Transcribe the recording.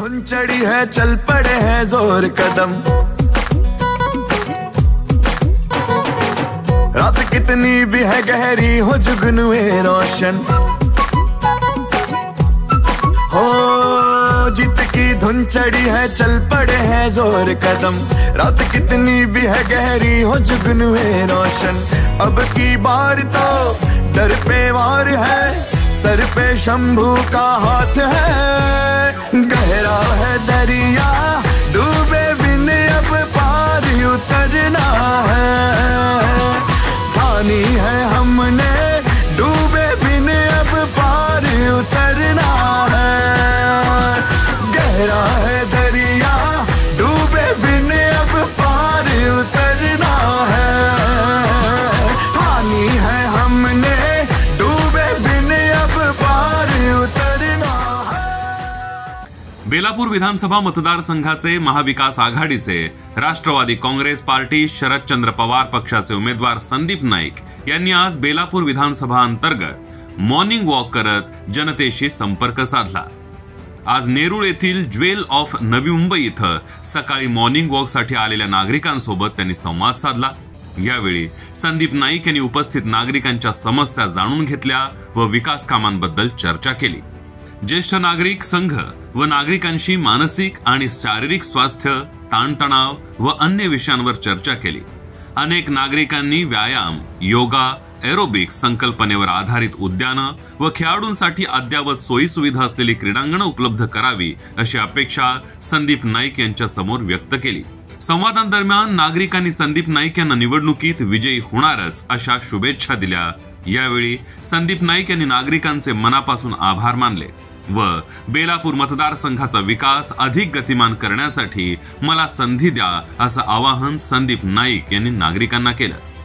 धुन चढ़ी है चल पड़े हैं जोर कदम। रात कितनी भी है गहरी हो जुगनुए रोशन, हो जीत की धुन चढ़ी है चल पड़े हैं जोर कदम। रात कितनी भी है गहरी हो जुगनुए रोशन। अब की बार तो दर पे वार है, सर पे शंभू का हाथ है। गहरा है दरिया डूबे बिन अब पार उतरना है। पानी है हमने डूबे बिन अब पार उतरना है। गहरा है दरिया डूबे बिन अब पार उतरना है। पानी है हमने डूबे बिन अब पार उतरना है। बेलापूर विधानसभा मतदारसंघाचे महाविकास आघाडीचे राष्ट्रवादी काँग्रेस पार्टी शरदचंद्र पवार पक्षाचे उमेदवार संदीप नाईक यांनी आज बेलापूर विधानसभा अंतर्गत मॉर्निंग वॉक करत जनतेशी संपर्क साधला। आज नेरूळ येथील ज्वेल ऑफ नवी मुंबई इथं सकाळी मॉर्निंग वॉक साठी आलेल्या नागरिकांसोबत त्यांनी संवाद साधला। यावेळी संदीप नाईक यांनी उपस्थित नागरिकांच्या समस्या जाणून घेतल्या व विकास कामांबद्दल चर्चा केली। ज्येष्ठ नागरिक संघ व नागरिकांशी मानसिक आणि शारीरिक स्वास्थ्य, ताणतणाव व अन्य विषयांवर चर्चा केली। अनेक नागरिकांनी व्यायाम, योगा, एरोबिक्स संकल्पनेवर आधारित उद्यानं व खेळाडूंसाठी अद्ययावत सोयी सुविधा असलेली क्रीडांगणं उपलब्ध करावी अशी अपेक्षा संदीप नाईक यांच्या समोर व्यक्त केली। संवादांदरम्यान नागरिकांनी संदीप नाईक यांना निवडणुकीत विजयी होणारच अशा शुभेच्छा दिल्या। यावेळी संदीप नाईक यांनी नागरिकांचे मनापासून आभार मानले व बेलापूर मतदारसंघाचा विकास अधिक गतिमान करण्यासाठी मला संधी द्या असं आवाहन संदीप नाईक यांनी नागरिकांना केलं।